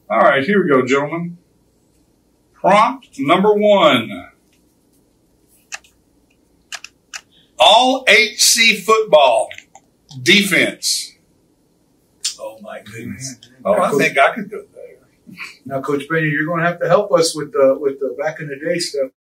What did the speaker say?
All right, here we go, gentlemen. Prompt number 1. All HC football defense. Oh, my goodness. Oh, I think I could go there. Now, Coach Benny, you're going to have to help us with the back in the day stuff.